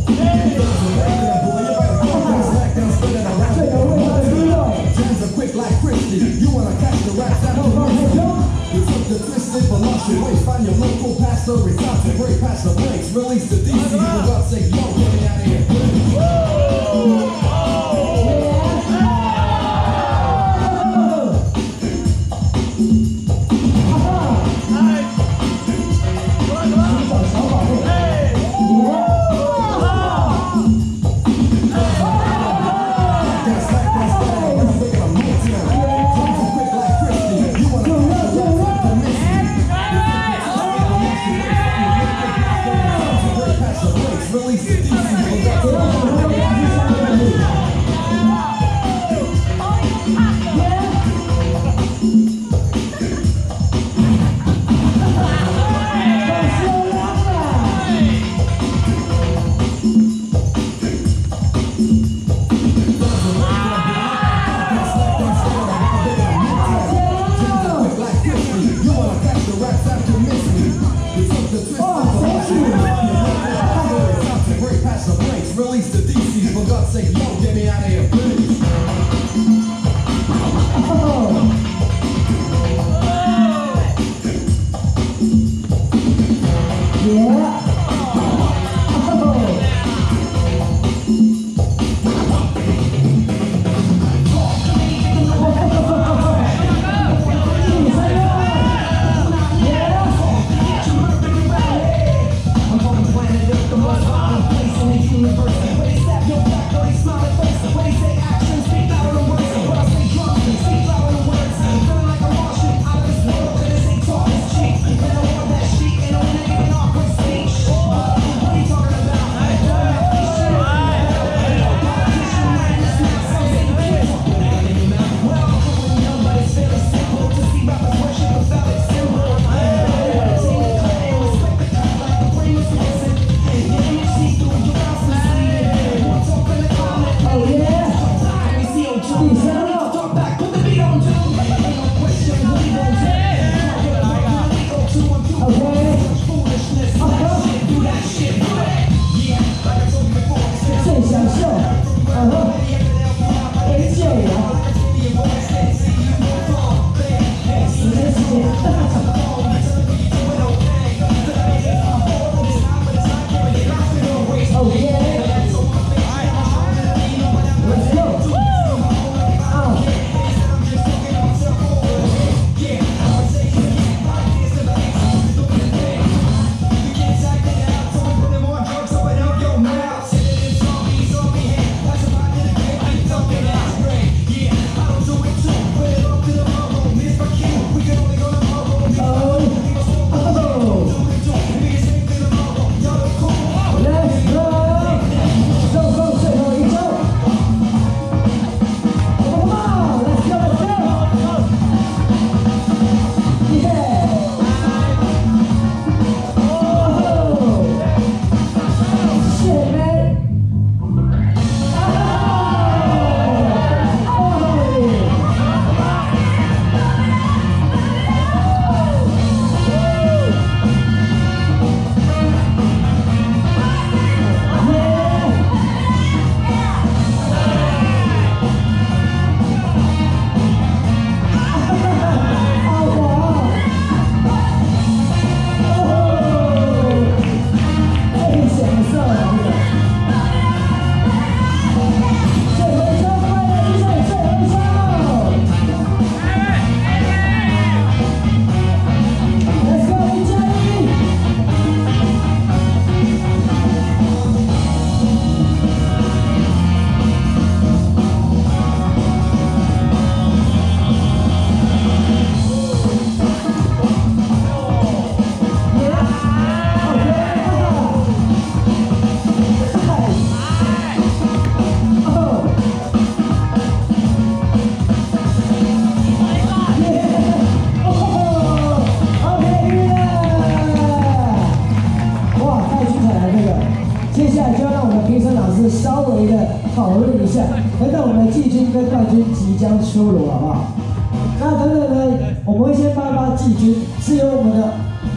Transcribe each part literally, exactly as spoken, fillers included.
Find your local pastor, it's time to break past the brakes. Release the D C, we're about to say, yo, get me out of here. Release the D C, for God's sake, yo, get me out of here, please. Yeah. 稍微的讨论一下，等等我们的季军跟冠军即将出炉，好不好？那等等呢，我们会先颁发季军，是由我们的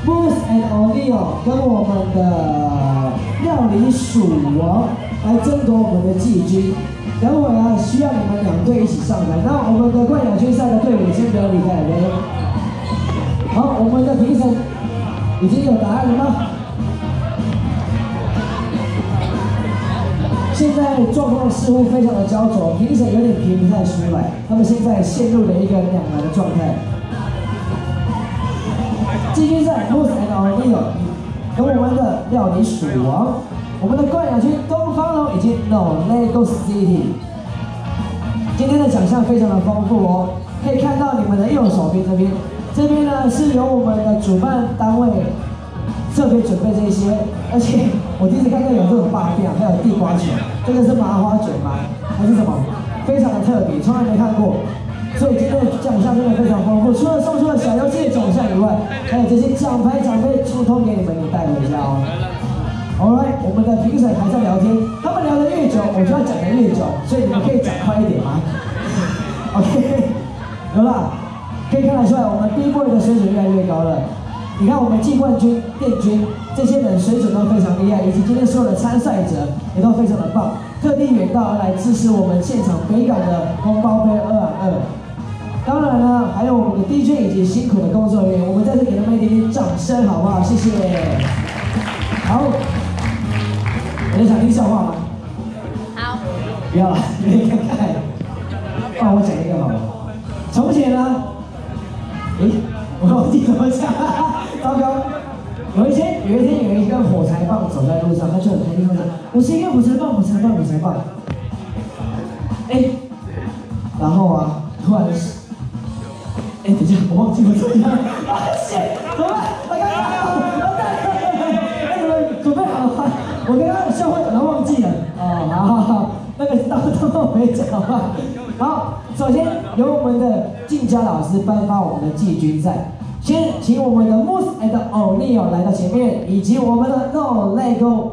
Moose and O'Neil 跟我们的料理鼠王来争夺我们的季军。等会啊，需要你们两队一起上台。那我们的冠亚军赛的队伍先不要离开 ，OK？ 好，我们的评审已经有答案了吗？现在状况似乎非常的焦灼，评审有点评不太出来，他们现在陷入了一个两难的状态。季军赛 Moose and O'Neil 跟我们的料理鼠王，我们的冠亚军东方龙以及 No Lego City。今天的奖项非常的丰富哦，可以看到你们的右手边这边，这边呢是由我们的主办单位特别准备这些，而且我第一次看到有这种八片，还有地瓜球，这个是麻花卷吗？还是什么？非常的特别，从来没看过。所以今天的奖项真的非常丰富，除了送出了小游戏的奖项以外，还有这些奖牌奖杯通通给你们，你带回家哦。Alright， 我们的评审还在聊天，他们聊得越久，我就要讲得越久，所以你们可以讲快一点吗 ？OK， 有啦，可以看得出来，我们 B-boy 的水准越来越高了。你看我们季冠军、殿军这些人水准都非常厉害，以及今天所有的参赛者也都非常的棒，特地远道而来支持我们现场北港的红包杯二啊二。当然呢，还有我们的 D J 以及辛苦的工作人员，我们在这给他们一点点掌声，好不好？谢谢。好，有人想听笑话吗？ 好。 不要了，你看看。帮我讲一个好了。从前呢，诶，我忘记怎么讲，糟糕。有一天，有一天有一根火柴棒走在路上，他就很开心地说：“我是一根火柴棒，火柴棒，火柴棒。”哎，然后啊，突然是。哎，等一下，我忘记我怎么样，啊，谢，怎么办？我刚刚好，完蛋了！哎，你们准备好了吗？我刚刚笑话可能忘记了。哦，好好好，那个当当我没讲吧。好，首先由我们的静佳老师颁发我们的季军赛。先请我们的 Moose and O'Neil 来到前面，以及我们的 No Lego。